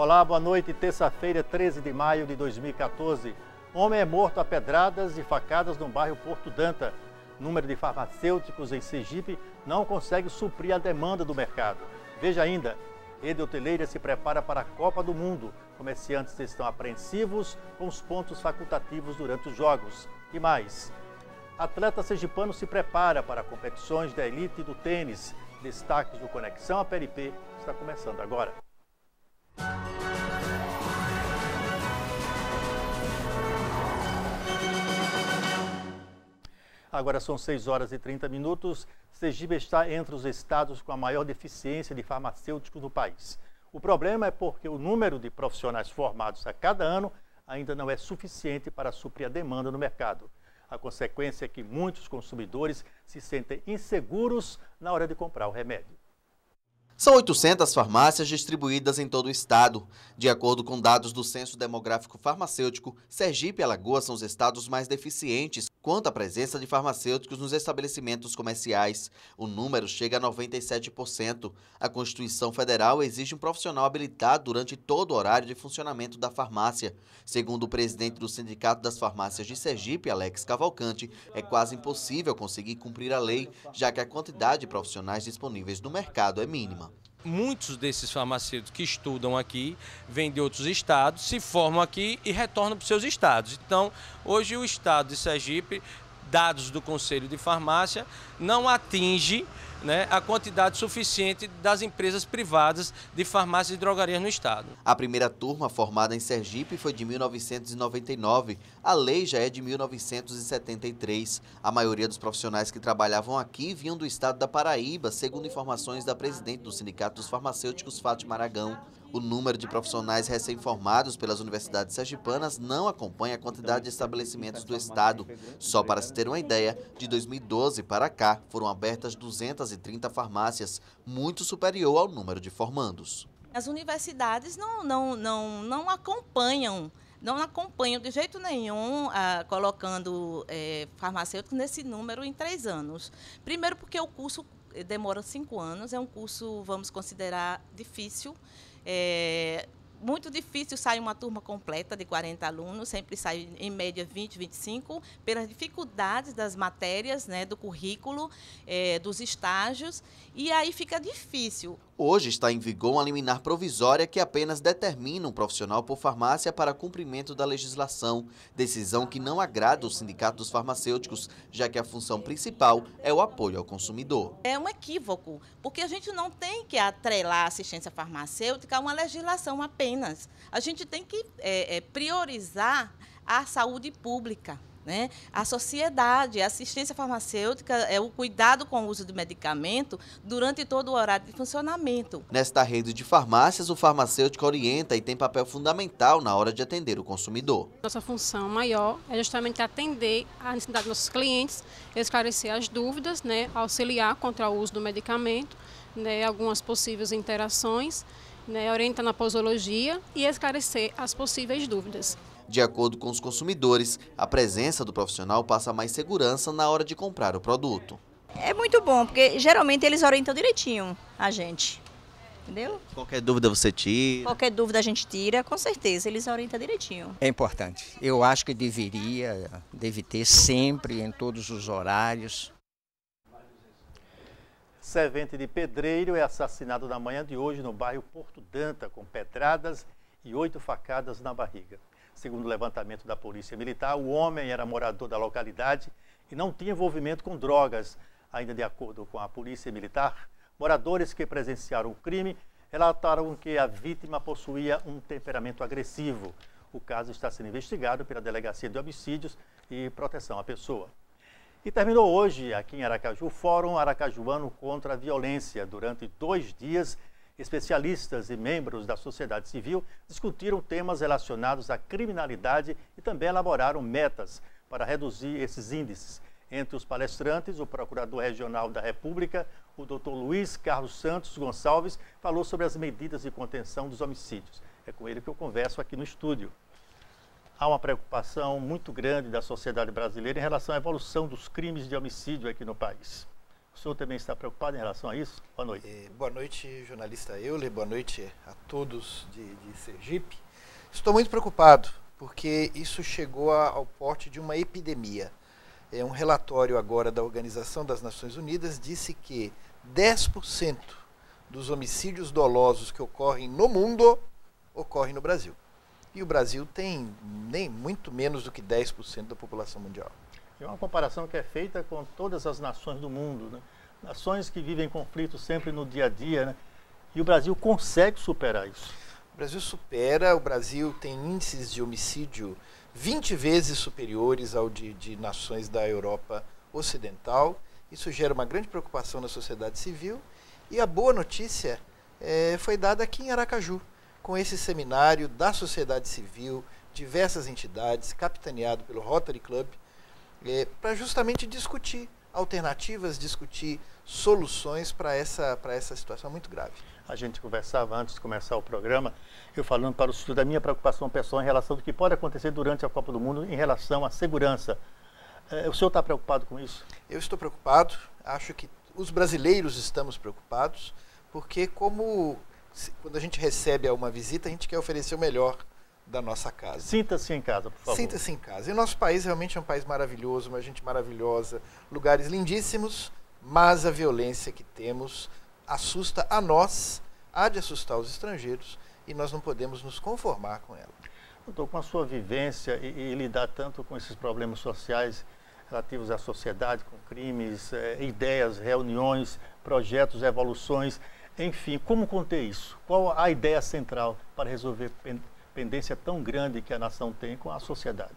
Olá, boa noite. Terça-feira, 13 de maio de 2014. Homem é morto a pedradas e facadas no bairro Porto Danta. Número de farmacêuticos em Sergipe não consegue suprir a demanda do mercado. Veja ainda, rede hoteleira se prepara para a Copa do Mundo. Comerciantes estão apreensivos com os pontos facultativos durante os jogos. E mais, atleta sergipano se prepara para competições da elite do tênis. Destaques do Conexão APRP está começando agora. Agora são 6 horas e 30 minutos. Sergipe está entre os estados com a maior deficiência de farmacêuticos do país. O problema é porque o número de profissionais formados a cada ano ainda não é suficiente para suprir a demanda no mercado. A consequência é que muitos consumidores se sentem inseguros na hora de comprar o remédio. São 800 farmácias distribuídas em todo o estado. De acordo com dados do Censo Demográfico Farmacêutico, Sergipe e Alagoas são os estados mais deficientes quanto à presença de farmacêuticos nos estabelecimentos comerciais. O número chega a 97%. A Constituição Federal exige um profissional habilitado durante todo o horário de funcionamento da farmácia. Segundo o presidente do Sindicato das Farmácias de Sergipe, Alex Cavalcante, é quase impossível conseguir cumprir a lei, já que a quantidade de profissionais disponíveis no mercado é mínima. Muitos desses farmacêuticos que estudam aqui, vêm de outros estados, se formam aqui e retornam para os seus estados. Então, hoje o estado de Sergipe, dados do Conselho de Farmácia, não atinge, a quantidade suficiente das empresas privadas de farmácias e drogarias no estado. A primeira turma formada em Sergipe foi de 1999. A lei já é de 1973. A maioria dos profissionais que trabalhavam aqui vinham do estado da Paraíba, segundo informações da presidente do Sindicato dos Farmacêuticos, Fátima Aragão. O número de profissionais recém-formados pelas universidades sergipanas não acompanha a quantidade de estabelecimentos do estado. Só para se ter uma ideia, de 2012 para cá foram abertas 230 farmácias, muito superior ao número de formandos. As universidades não acompanham de jeito nenhum colocando farmacêuticos nesse número em 3 anos. Primeiro porque o curso demora 5 anos, é um curso, vamos considerar, difícil. Muito difícil sair uma turma completa de 40 alunos, sempre sai em média 20, 25, pelas dificuldades das matérias, do currículo, dos estágios, e aí fica difícil. Hoje está em vigor uma liminar provisória que apenas determina um profissional por farmácia para cumprimento da legislação, decisão que não agrada o Sindicato dos Farmacêuticos, já que a função principal é o apoio ao consumidor. É um equívoco, porque a gente não tem que atrelar a assistência farmacêutica a uma legislação apenas. A gente tem que priorizar a saúde pública. A sociedade, a assistência farmacêutica é o cuidado com o uso de medicamento durante todo o horário de funcionamento. Nesta rede de farmácias, o farmacêutico orienta e tem papel fundamental na hora de atender o consumidor. Nossa função maior é justamente atender a necessidade dos nossos clientes, esclarecer as dúvidas, auxiliar contra o uso do medicamento, algumas possíveis interações, orientar na posologia e esclarecer as possíveis dúvidas. De acordo com os consumidores, a presença do profissional passa mais segurança na hora de comprar o produto. É muito bom, porque geralmente eles orientam direitinho a gente, entendeu? Qualquer dúvida você tira? Qualquer dúvida a gente tira, com certeza, eles orientam direitinho. É importante. Eu acho que deve ter sempre, em todos os horários. Servente de pedreiro é assassinado na manhã de hoje no bairro Porto Danta, com pedradas e 8 facadas na barriga. Segundo o levantamento da Polícia Militar, o homem era morador da localidade e não tinha envolvimento com drogas. Ainda de acordo com a Polícia Militar, moradores que presenciaram o crime relataram que a vítima possuía um temperamento agressivo. O caso está sendo investigado pela Delegacia de Homicídios e Proteção à Pessoa. E terminou hoje, aqui em Aracaju, o Fórum Aracajuano contra a Violência. Durante 2 dias, especialistas e membros da sociedade civil discutiram temas relacionados à criminalidade e também elaboraram metas para reduzir esses índices. Entre os palestrantes, o Procurador Regional da República, o Dr. Luiz Carlos Santos Gonçalves, falou sobre as medidas de contenção dos homicídios. É com ele que eu converso aqui no estúdio. Há uma preocupação muito grande da sociedade brasileira em relação à evolução dos crimes de homicídio aqui no país. O senhor também está preocupado em relação a isso? Boa noite. Boa noite, jornalista Euler. Boa noite a todos de Sergipe. Estou muito preocupado, porque isso chegou ao porte de uma epidemia. Um relatório agora da Organização das Nações Unidas disse que 10% dos homicídios dolosos que ocorrem no mundo ocorrem no Brasil. E o Brasil tem nem muito menos do que 10% da população mundial. É uma comparação que é feita com todas as nações do mundo, né? Nações que vivem conflitos sempre no dia a dia, né? E o Brasil consegue superar isso. O Brasil supera, o Brasil tem índices de homicídio 20 vezes superiores ao de nações da Europa Ocidental. Isso gera uma grande preocupação na sociedade civil. E a boa notícia foi dada aqui em Aracaju, com esse seminário da sociedade civil, diversas entidades, capitaneado pelo Rotary Club, para justamente discutir alternativas, discutir soluções para essa situação muito grave. A gente conversava antes de começar o programa, eu falando para o senhor da minha preocupação pessoal em relação do que pode acontecer durante a Copa do Mundo em relação à segurança. O senhor está preocupado com isso? Eu estou preocupado, acho que os brasileiros estamos preocupados, porque quando a gente recebe uma visita, a gente quer oferecer o melhor da nossa casa. Sinta-se em casa, por favor. Sinta-se em casa. E o nosso país realmente é um país maravilhoso, uma gente maravilhosa, lugares lindíssimos, mas a violência que temos assusta a nós, há de assustar os estrangeiros, e nós não podemos nos conformar com ela. Doutor, com a sua vivência e lidar tanto com esses problemas sociais relativos à sociedade, com crimes, ideias, reuniões, projetos, evoluções, enfim, como conter isso? Qual a ideia central para resolver pendência tão grande que a nação tem com a sociedade?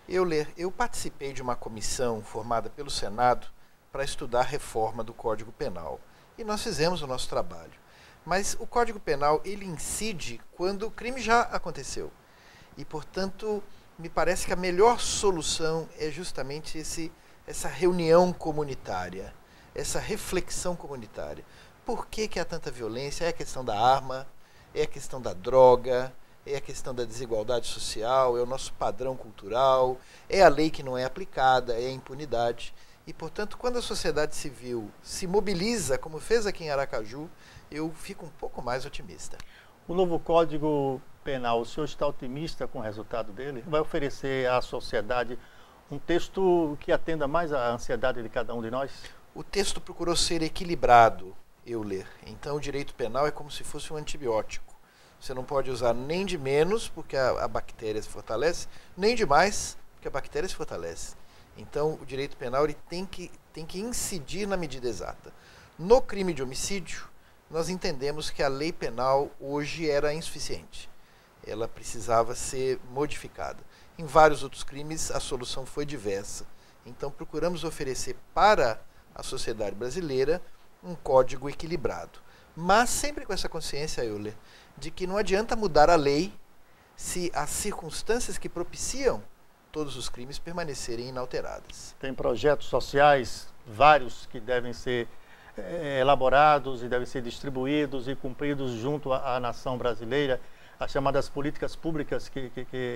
Eu participei de uma comissão formada pelo Senado para estudar a reforma do Código Penal. E nós fizemos o nosso trabalho. Mas o Código Penal, ele incide quando o crime já aconteceu. E, portanto, me parece que a melhor solução é justamente essa reunião comunitária, essa reflexão comunitária. Por que há tanta violência? É a questão da arma, é a questão da droga, é a questão da desigualdade social, é o nosso padrão cultural, é a lei que não é aplicada, é a impunidade. E, portanto, quando a sociedade civil se mobiliza, como fez aqui em Aracaju, eu fico um pouco mais otimista. O novo Código Penal, o senhor está otimista com o resultado dele? Vai oferecer à sociedade um texto que atenda mais à ansiedade de cada um de nós? O texto procurou ser equilibrado, Euler. Então, o direito penal é como se fosse um antibiótico. Você não pode usar nem de menos, porque a bactéria se fortalece, nem de mais, porque a bactéria se fortalece. Então, o direito penal ele tem que incidir na medida exata. No crime de homicídio, nós entendemos que a lei penal hoje era insuficiente. Ela precisava ser modificada. Em vários outros crimes, a solução foi diversa. Então, procuramos oferecer para a sociedade brasileira um código equilibrado. Mas sempre com essa consciência, Euler, de que não adianta mudar a lei se as circunstâncias que propiciam todos os crimes permanecerem inalteradas. Tem projetos sociais, vários, que devem ser elaborados e devem ser distribuídos e cumpridos junto à nação brasileira, as chamadas políticas públicas que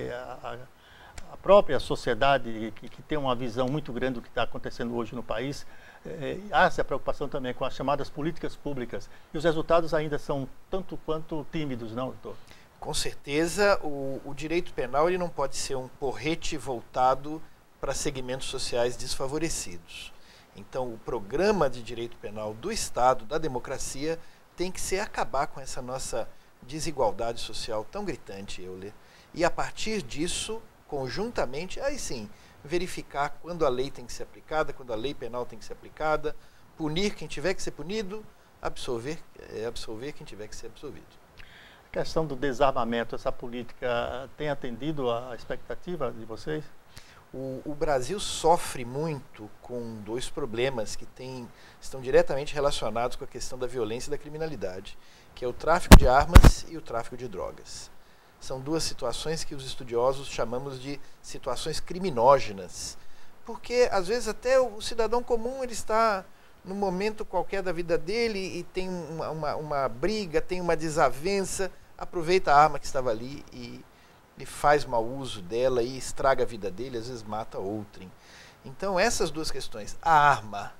a própria sociedade, que tem uma visão muito grande do que está acontecendo hoje no país, há essa preocupação também com as chamadas políticas públicas. E os resultados ainda são tanto quanto tímidos, não, doutor? Com certeza, o direito penal ele não pode ser um porrete voltado para segmentos sociais desfavorecidos. Então, o programa de direito penal do Estado, da democracia, tem que ser acabar com essa nossa desigualdade social tão gritante, Euler. E, a partir disso, conjuntamente, aí sim, verificar quando a lei tem que ser aplicada, quando a lei penal tem que ser aplicada, punir quem tiver que ser punido, absolver quem tiver que ser absolvido. A questão do desarmamento, essa política tem atendido à expectativa de vocês? O Brasil sofre muito com dois problemas que estão diretamente relacionados com a questão da violência e da criminalidade, que é o tráfico de armas e o tráfico de drogas. São duas situações que os estudiosos chamamos de situações criminógenas, porque às vezes até o cidadão comum ele está num momento qualquer da vida dele e tem uma briga, tem uma desavença, aproveita a arma que estava ali e faz mau uso dela e estraga a vida dele, às vezes mata outrem. Então essas duas questões, a arma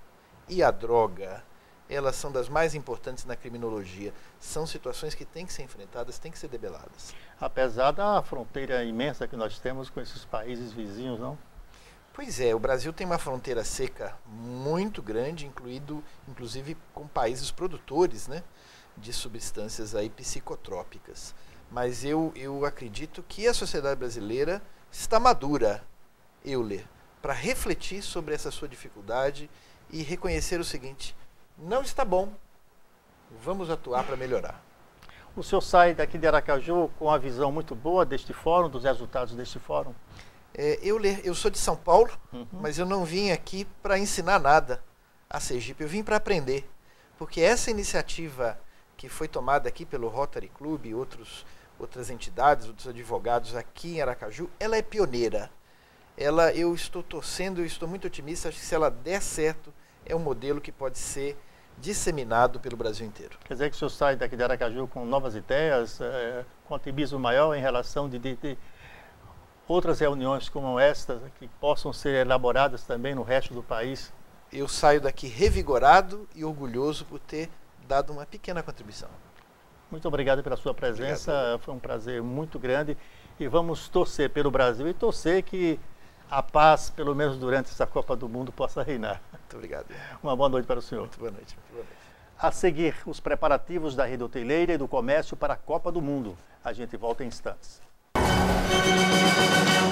e a droga, elas são das mais importantes na criminologia. São situações que têm que ser enfrentadas, têm que ser debeladas. Apesar da fronteira imensa que nós temos com esses países vizinhos, não? Pois é, o Brasil tem uma fronteira seca muito grande, inclusive com países produtores, né, de substâncias aí psicotrópicas. Mas eu acredito que a sociedade brasileira está madura, Euler, para refletir sobre essa sua dificuldade e reconhecer o seguinte: não está bom, vamos atuar para melhorar. O senhor sai daqui de Aracaju com uma visão muito boa deste fórum, dos resultados deste fórum? Eu sou de São Paulo, mas eu não vim aqui para ensinar nada a Sergipe, eu vim para aprender. Porque essa iniciativa que foi tomada aqui pelo Rotary Club e outras entidades, outros advogados aqui em Aracaju, ela é pioneira. Eu estou torcendo, eu estou muito otimista, acho que se ela der certo, é um modelo que pode ser disseminado pelo Brasil inteiro. Quer dizer que o senhor sai daqui de Aracaju com novas ideias, com otimismo maior em relação de outras reuniões como esta, que possam ser elaboradas também no resto do país? Eu saio daqui revigorado e orgulhoso por ter dado uma pequena contribuição. Muito obrigado pela sua presença, Obrigado. Foi um prazer muito grande e vamos torcer pelo Brasil e torcer que a paz, pelo menos durante essa Copa do Mundo, possa reinar. Muito obrigado. Uma boa noite para o senhor. Muito boa noite. Muito boa noite. A seguir, os preparativos da rede hoteleira e do comércio para a Copa do Mundo. A gente volta em instantes.